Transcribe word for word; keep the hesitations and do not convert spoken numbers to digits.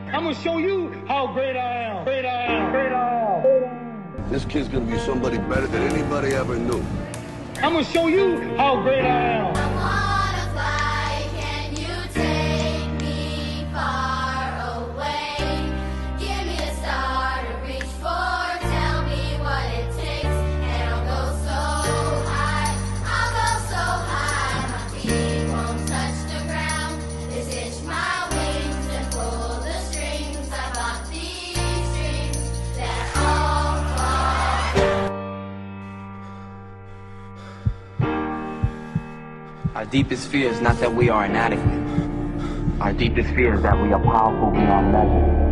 I'm gonna show you how great I am. Great I am. Great I am. This kid's gonna be somebody better than anybody ever knew. I'm gonna show you how great I am. I wanna fly, can you take me far away? Give me a star to reach for, tell me what it takes, and I'll go so high, I'll go so high, my feet won't touch the ground, just itch my wings and pull the strings, I got these dreams that all fall. Our deepest fear is not that we are inadequate. Our deepest fear is that we are powerful beyond measure.